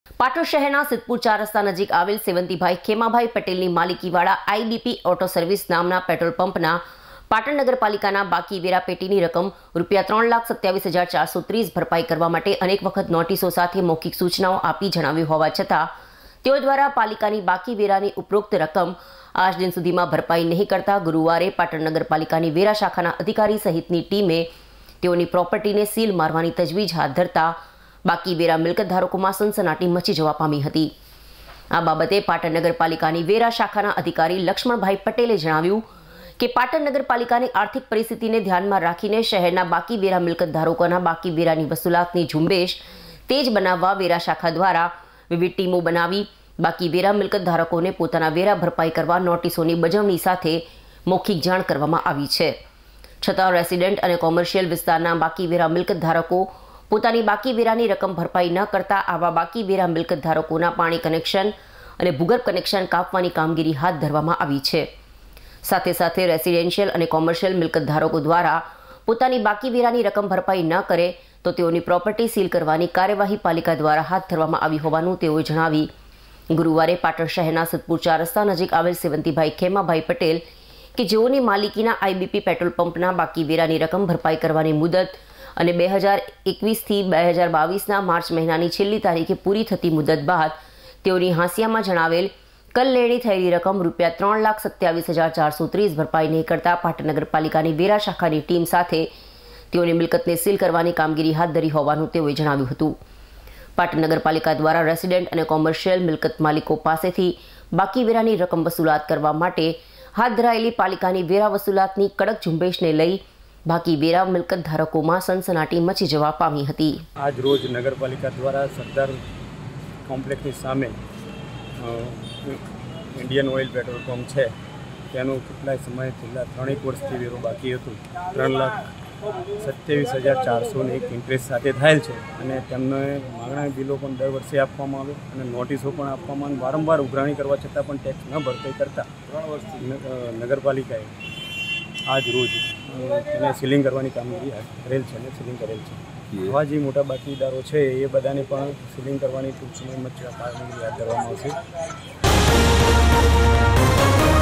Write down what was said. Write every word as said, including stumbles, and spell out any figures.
પાટણ શહેરના સિદ્ધપુર ચાર રસ્તા નજીક આવેલ સેવંતીભાઈ ખેમાભાઈ પટેલની માલિકીવાળા આઈબીપી ઓટો સર્વિસ નામના પેટ્રોલ પંપના પાટણ નગરપાલિકાના બાકી વેરા પેટીની રકમ રૂપિયા ત્રણ લાખ સત્યાવીસ હજાર ચારસો ત્રીસ ભરપાઈ કરવા માટે અનેક વખત નોટિસો સાથે મૌખિક સૂચનાઓ આપી જણાવ્યું હોવા છતાં તેઓ દ્વારા પાલિકાની બાકી વેરાની ઉપરોક્ત રકમ આજ દિન સુધીમાં ભરપાઈ નહીં કરતા ગુરુવારે પાટણ નગરપાલિકાની વેરા શાખાના અધિકારી સહિતની ટીમે તેઓની પ્રોપર્ટીને સીલ મારવાની તજવીજ હાથ ધરતા બાકી વેરા મિલકત ધારકોમાં સનસનાટી મચી જવા પામી હતી। આ બાબતે પાટણ નગરપાલિકાની વેરા શાખાના અધિકારી લક્ષ્મણભાઈ પટેલે જણાવ્યું કે પાટણ નગરપાલિકાની આર્થિક પરિસ્થિતિને ધ્યાનમાં રાખીને શહેરના બાકી વેરા મિલકત ધારકોના બાકી વેરાની વસૂલાતની ઝુંબેશ તેજ બનાવવા વેરા શાખા દ્વારા વિવિધ ટીમો બનાવી બાકી વેરા મિલકત ધારકોને પોતાના વેરા ભરપાઈ કરવા નોટિસોની બજવણી સાથે મૌખિક જાણ કરવામાં આવી છે। છતાં રેસિડેન્ટ અને કોમર્શિયલ વિસ્તારના બાકી વેરા મિલકત ધારકો પોતાની બાકી વેરાની રકમ ભરપાઈ ન કરતા આવા બાકી વેરા મિલકત ધારકોના પાણી કનેક્શન અને ભૂગર્ભ કનેક્શન કાપવાની કામગીરી હાથ ધરવામાં આવી છે। સાથે સાથે રેસિડેન્શિયલ અને કોમર્શિયલ મિલકત ધારકો દ્વારા પોતાની બાકી વેરાની રકમ ભરપાઈ ન કરે તો તેઓની પ્રોપર્ટી સીલ કરવાની કાર્યવાહી પાલિકા દ્વારા હાથ ધરવામાં આવી હોવાનું તેઓએ જણાવી ગુરુવારે પાટણ શહેરના સિદ્ધપુર ચાર રસ્તા નજીક આવેલ સેવંતીભાઈ ખેમાભાઈ પટેલ કે જેઓની માલિકીના આઈબીપી પેટ્રોલ પંપના બાકી વેરાની રકમ ભરપાઈ કરવાની મુદત અને બે હજાર એકવીસથી બે હજાર બાવીસના માર્ચ મહિનાની છેલ્લી તારીખે પૂરી થતી મુદત બાદ તેઓની હાંસિયામાં જણાવેલ કલલેણી થયેલી રકમ રૂપિયા ત્રણ લાખ સત્યાવીસ હજાર ચારસો ત્રીસ ભરપાઈ નહીં કરતા પાટણ નગરપાલિકાની વેરા શાખાની ટીમ સાથે તેઓની મિલકતને સીલ કરવાની કામગીરી હાથ ધરી હોવાનું તેઓએ જણાવ્યું હતું। પાટણ નગરપાલિકા દ્વારા રેસિડેન્ટ અને કોમર્શિયલ મિલકત માલિકો પાસેથી બાકી વેરાની રકમ વસૂલાત કરવા માટે હાથ ધરાયેલી પાલિકાની વેરા વસૂલાતની કડક ઝુંબેશને લઈ બાકી વેરા મિલકત ધારકોમાં સનસનાટી મચી જવા પામી હતી। આજ રોજ નગરપાલિકા દ્વારા સરદાર કોમ્પ્લેક્સની સામે ઇન્ડિયન ઓઇલ પેટ્રોલ પંપ છે તેનું કેટલાય સમય છેલ્લા ત્રણેક વર્ષથી વેરો બાકી હતું ત્રણ લાખ સત્યાવીસ હજાર ચારસો ને એક ઇન્ટરેસ્ટ સાથે થયેલ છે અને તેમને માગણા બિલો પણ દર વર્ષે આપવામાં આવે અને નોટિસો પણ આપવામાં આવે વારંવાર ઉઘરાણી કરવા છતાં પણ ટેક્સ ન ભરપાઈ કરતા ત્રણ વર્ષથી નગરપાલિકાએ આજ રોજ એને સીલિંગ કરવાની કામગીરી કરેલ છે અને સીલિંગ કરેલ છે। આવા જે મોટા બાકીદારો છે એ બધાને પણ સીલિંગ કરવાની ટૂંક સમયમાં કામગીરી હાથ ધરવામાં આવશે।